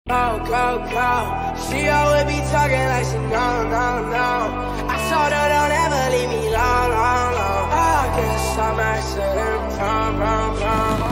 Go. She always be talking like she no. I told her don't ever leave me long. I guess I'm accident,